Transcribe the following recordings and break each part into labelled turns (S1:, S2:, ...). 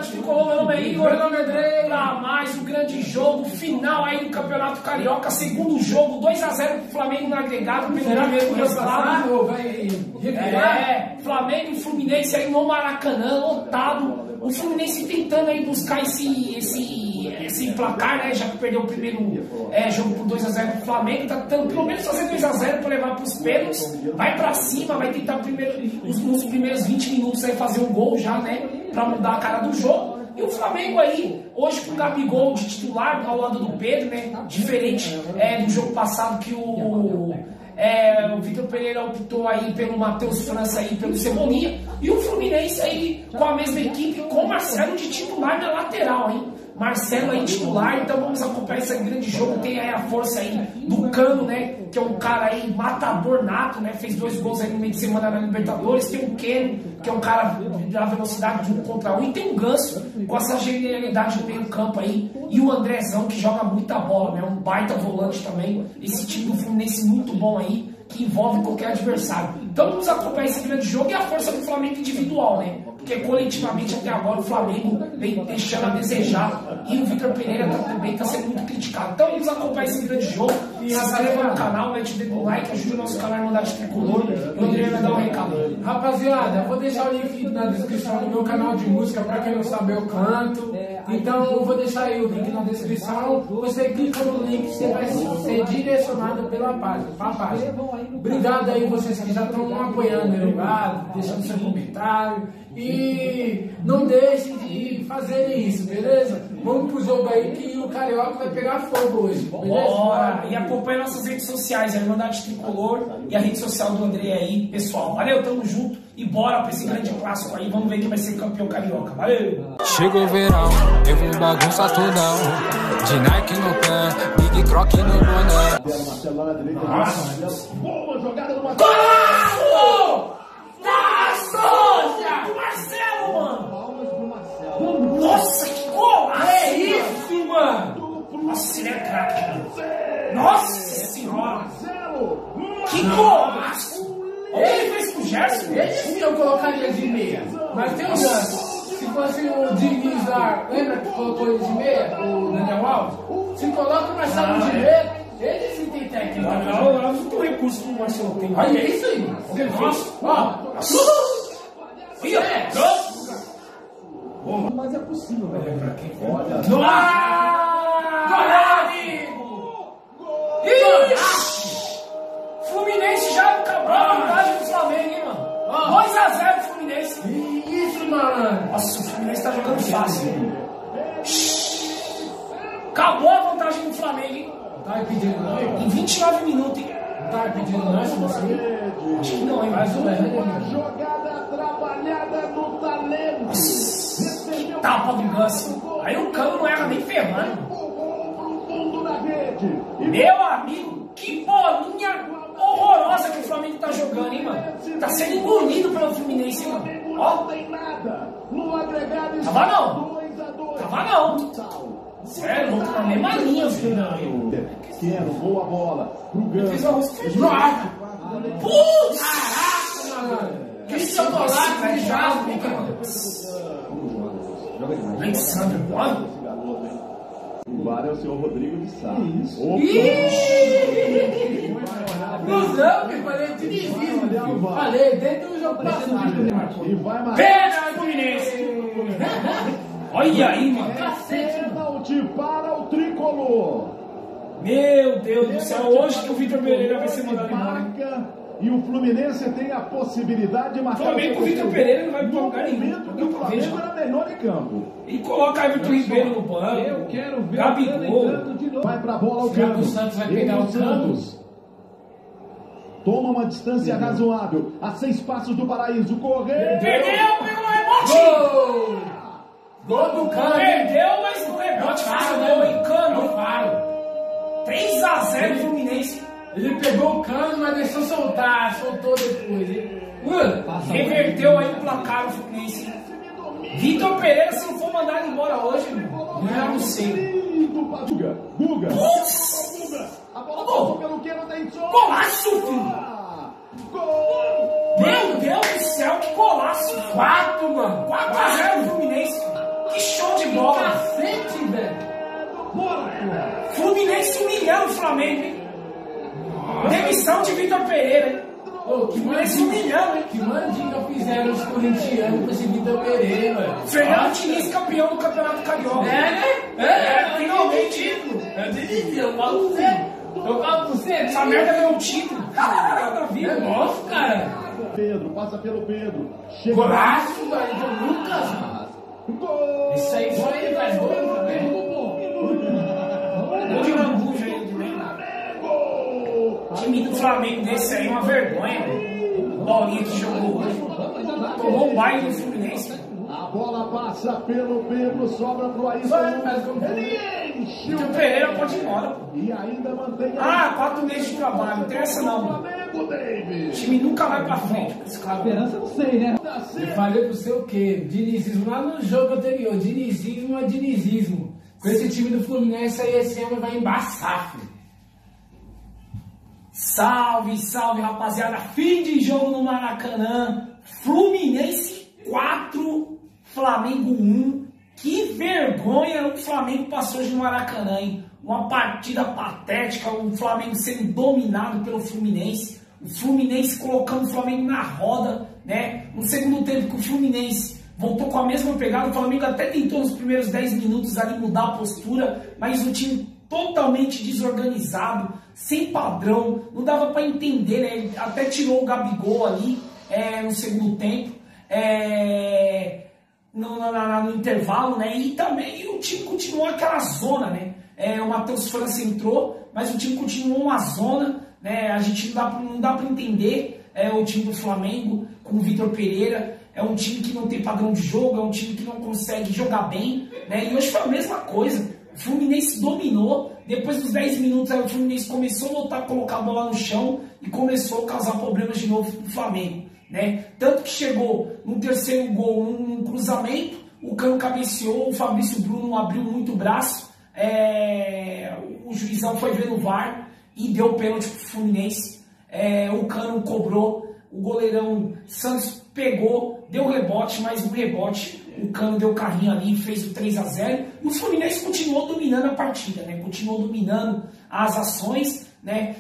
S1: Irmandade Tricolor, meu nome é Igor, meu nome é André. Pra mais um grande jogo, final aí do Campeonato Carioca, segundo jogo, 2 a 0 pro Flamengo no agregado, pelo primeiro resultado. Flamengo e Fluminense aí no Maracanã, lotado. O Fluminense tentando aí buscar esse placar, né? Já que perdeu o primeiro jogo por 2 a 0 pro Flamengo, tá tentando pelo menos fazer 2 a 0 para levar pros pênaltis. Vai pra cima, vai tentar nos primeiros 20 minutos aí fazer um gol já, né? Pra mudar a cara do jogo. E o Flamengo aí, hoje com o Gabigol de titular ao lado do Pedro, né? Diferente do jogo passado que o Vitor Pereira optou aí pelo Matheus França aí, pelo Cebolinha. E o Fluminense aí com a mesma equipe, com o Marcelo de titular na lateral, hein? Marcelo aí titular, então vamos acompanhar esse grande jogo. Tem aí a força aí do Cano, né? Que é um cara aí matador nato, né? Fez 2 gols aí no meio de semana na Libertadores. Tem o Keno, que é um cara da velocidade de 1 contra 1. E tem o Ganso, com essa genialidade no meio campo aí. E o Andrezão, que joga muita bola, né? Um baita volante também. Esse time do Fluminense muito bom aí, que envolve qualquer adversário. Então vamos acompanhar esse grande jogo e a força do Flamengo individual, né? Porque coletivamente até agora o Flamengo vem deixando a desejar e o Vitor Pereira também está sendo muito criticado. Então vamos acompanhar esse grande jogo. Se inscreva no canal, mete o dedo no like, ajude o nosso canal Irmandade Tricolor e o André vai dar um recado.
S2: Rapaziada, eu vou deixar o link na descrição do meu canal de música, para quem não sabe eu canto. Então eu vou deixar aí o link na descrição. Você clica no link, você vai ser direcionado pela página. Obrigado aí vocês que já estão apoiando aí, deixando seu comentário. E não deixem de fazer isso, beleza? Vamos pro jogo aí que o Carioca vai pegar fogo hoje, beleza?
S1: Bora! E acompanhe nossas redes sociais, a Irmandade Tricolor e a rede social do André aí, pessoal. Valeu, tamo junto e bora pra esse grande clássico aí. Vamos ver quem vai ser campeão carioca. Valeu!
S3: Chegou o verão, eu vou bagunçar tudão. De Nike no pé, Big Croc no boné.
S1: Nossa!
S4: Boa jogada no
S1: Golaço! Do Marcelo, mano! Nossa, que golaço!
S2: É isso, mano!
S1: Nossa, ele é craque, mano! Nossa senhora! Que golaço! Olha o que ele fez com o Gerson!
S2: Ele sim eu colocaria de meia, mas tem um Ganso. Se fosse o Diniz lá, lembra que colocou ele de meia, o Daniel Alves? Se coloca o Marcelo de meia, ele sim tem técnica.
S1: Olha muito recurso que o Marcelo tem.
S2: Olha isso aí! O que ele fez? Ó!
S4: Mas é possível, velho.
S1: Olha! Fluminense já acabou a vantagem do Flamengo, hein, mano? 2 a 0 pro Fluminense.
S2: Isso, mano!
S1: Nossa, o Fluminense tá jogando fácil. Acabou a vantagem do Flamengo, hein?
S2: Tá me pedindo não?
S1: Em 29 minutos, hein?
S2: Tá me pedindo não, você?
S1: Acho que não, hein?
S2: Mais um,
S4: Uma jogada trabalhada no talento.
S1: Nossa, que tapa do Ganso. Aí o Cano não erra nem ferrando.
S4: Pro fundo da rede.
S1: Meu amigo, que bolinha horrorosa que o Flamengo tá jogando, hein, mano? Tá sendo engolido pelo Fluminense, hein, mano? Ó.
S4: Não tem nada. No agregado está
S1: Tava não.
S4: 2 a 2.
S1: Tava não. Sério, não tá na mesma linha, filho.
S4: Quero, boa bola. Pro
S1: Fez uma
S4: Ganso.
S1: música. Putz! Caraca, mano. Que chocolate de jasmine, mano. Alexandre, mano.
S4: O VAR é o senhor Rodrigo de Sá.
S2: Cruzão, que falei de divismo. Falei, dentro do jogo passado.
S4: E vai marcar.
S1: Pênalti, Fluminense. Olha aí, mano.
S4: Pênalti para o tricolor.
S1: Meu Deus do céu, hoje que o Vitor Pereira vai ser mandado embora.
S4: Marca e o Fluminense tem a possibilidade de marcar.
S1: Flamengo com o Vitor Pereira não vai pra lugar nenhum.
S4: O Flamengo era melhor em campo.
S1: E coloca aí o Vitor Ribeiro no banco.
S4: Eu quero ver
S1: Gabigol.
S4: Vai pra bola o
S2: Será que
S4: Cano.
S2: o Santos vai pegar o
S4: Santos. Toma uma distância razoável. A 6 passos do paraíso. Correu.
S1: Perdeu, pegou o rebote.
S2: Gol! Gol do Cano!
S1: Perdeu, mas no rebote faz o gol, hein, Cano. 3 a 0 Fluminense.
S2: Ele pegou o Cano, mas deixou soltar, soltou depois.
S1: Reverteu aí o placar o Fluminense. Vitor Pereira, se não for mandado embora hoje, não sei.
S4: Guga. A bola passou pelo Queno, tem som.
S1: Golaço, filho!
S4: Gol!
S1: Meu Deus do céu, que golaço! 4, mano! 4 a 0 Fluminense! Que Fluminense humilhando o Flamengo, hein? Demissão de Vitor Pereira, hein?
S2: Ô, que
S1: humilhando, hein?
S2: Que mandinga fizeram os corintianos com esse Vitor Pereira, velho.
S1: Fernando Diniz, campeão do Campeonato Carioca. Finalmente.
S2: Eu falo pra você.
S1: Essa merda ganhou um título.
S2: Nossa, cara.
S4: Pedro, passa pelo Pedro. Chega.
S2: Golaço, velho, do Lucas.
S4: Gol!
S2: Isso aí foi ele, velho.
S1: Gol de lambuja aí do Flamengo. O time do Flamengo desse aí é uma vergonha, velho. Bolinha que jogou hoje. Tomou um baile do Fluminense.
S4: A bola passa pelo Pedro, sobra pro Ayrton. Ele enche
S1: O Pereira pode ir embora, pô.
S4: e ainda mantém
S1: 4 meses de trabalho, não tem essa não.
S4: Flamengo,
S1: O
S4: David.
S1: time nunca vai pra frente com esse cara.
S4: Esperança não sei, né?
S2: Eu falei pro seu o quê? Dinizismo lá no jogo anterior. Dinizismo é dinizismo. Com esse time do Fluminense aí, esse ano vai embaçar, filho.
S1: Salve, salve, rapaziada. Fim de jogo no Maracanã. Fluminense 4, Flamengo 1. Que vergonha o Flamengo passou hoje no Maracanã, hein? Uma partida patética, o Flamengo sendo dominado pelo Fluminense. O Fluminense colocando o Flamengo na roda, né? No segundo tempo que o Fluminense voltou com a mesma pegada, o Flamengo até tentou nos primeiros 10 minutos ali mudar a postura, mas o time totalmente desorganizado, sem padrão, não dava para entender, né? Até tirou o Gabigol ali no segundo tempo, no intervalo, né? E também o time continuou aquela zona, né? O Matheus França entrou, mas o time continuou uma zona, né? A gente não dá para entender o time do Flamengo com o Vitor Pereira. É um time que não tem padrão de jogo, é um time que não consegue jogar bem, né? E hoje foi a mesma coisa. O Fluminense dominou, depois dos 10 minutos o Fluminense começou a voltar a colocar a bola no chão e começou a causar problemas de novo pro Flamengo, né? Tanto que chegou no terceiro gol, num cruzamento, o Cano cabeceou, o Fabrício Bruno abriu muito o braço, o juizão foi ver no VAR e deu o pênalti pro Fluminense, o Cano cobrou, o goleirão Santos pegou, deu rebote, mas no rebote o Cano deu o carrinho ali, fez o 3-0 e o Fluminense continuou dominando a partida, né? Continuou dominando as ações, né?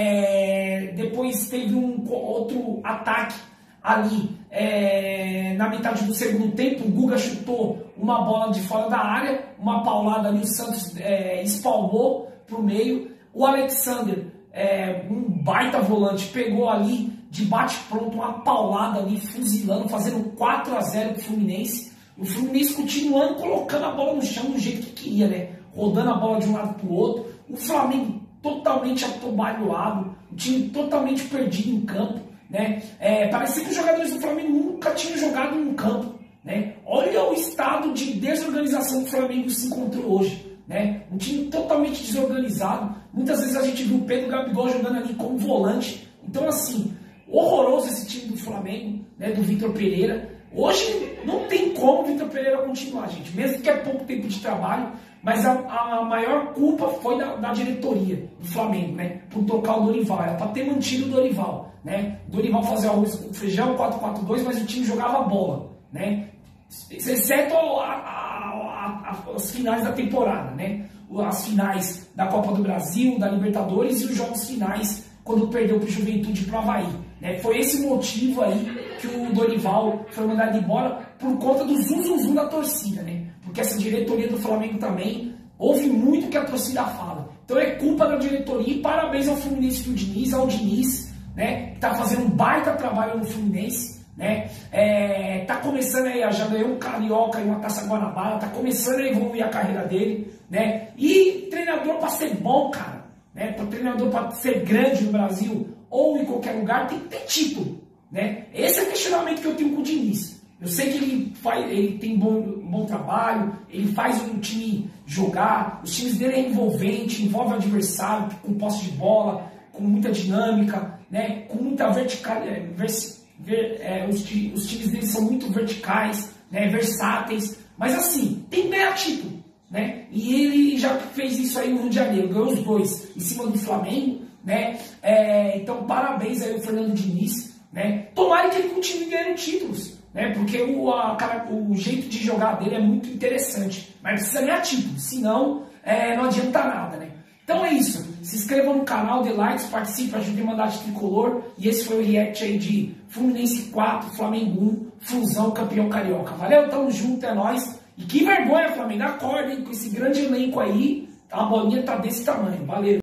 S1: Depois teve um outro ataque ali na metade do segundo tempo, o Guga chutou uma bola de fora da área, uma paulada ali, o Santos espalmou para o meio, o Alexander, um baita volante, pegou ali de bate-pronto uma paulada ali, fuzilando, fazendo 4-0 pro Fluminense. O Fluminense continuando colocando a bola no chão do jeito que queria, né? Rodando a bola de um lado pro outro. O Flamengo totalmente atobalhoado, o time totalmente perdido em campo, né? Parecia que os jogadores do Flamengo nunca tinham jogado em um campo, né? Olha o estado de desorganização que o Flamengo se encontrou hoje, né? Um time totalmente desorganizado. Muitas vezes a gente viu o Pedro Gabigol jogando ali como volante. Então, assim, horroroso esse time do Flamengo, né, do Vitor Pereira. Hoje não tem como o Vitor Pereira continuar, gente, mesmo que é pouco tempo de trabalho, mas a maior culpa foi da diretoria do Flamengo, né, por tocar o Dorival. Era para ter mantido o Dorival, né? O Dorival fazia arroz com feijão, 4-4-2, mas o time jogava bola, né? Exceto as finais da temporada, né? As finais da Copa do Brasil, da Libertadores e os jogos finais quando perdeu para o Juventude e para o Avaí. Foi esse motivo aí que o Dorival foi mandado embora por conta do zum da torcida, né? Porque essa diretoria do Flamengo também ouve muito o que a torcida fala. Então é culpa da diretoria e parabéns ao Fluminense do Diniz, ao Diniz, né? Que tá fazendo um baita trabalho no Fluminense, né? Tá começando aí, já ganhou um Carioca e uma Taça Guanabara, tá começando a evoluir a carreira dele, né? E treinador para ser bom, cara, né? Para treinador para ser grande no Brasil ou em qualquer lugar, tem que ter título, né? Esse é o questionamento que eu tenho com o Diniz. Eu sei que ele tem bom trabalho, ele faz o time jogar, os times dele é envolvente, envolve o adversário, com posse de bola, com muita dinâmica, né? Com muita vertical. Os times dele são muito verticais, né? Versáteis, mas assim, tem que ganhar título, né? E ele já fez isso aí no Rio de Janeiro, ganhou os dois em cima do Flamengo, né? Então parabéns aí ao Fernando Diniz, né? Tomara que ele continue ganhando títulos, né? Porque o jeito de jogar dele é muito interessante, mas precisa ganhar título, senão não adianta nada, né? Então canal, dê likes, participe, ajude a mandar de tricolor. E esse foi o react aí de Fluminense 4, Flamengo 1, Flusão campeão carioca. Valeu, tamo junto, é nóis. E que vergonha, Flamengo, acorda, hein, com esse grande elenco aí, a bolinha tá desse tamanho. Valeu.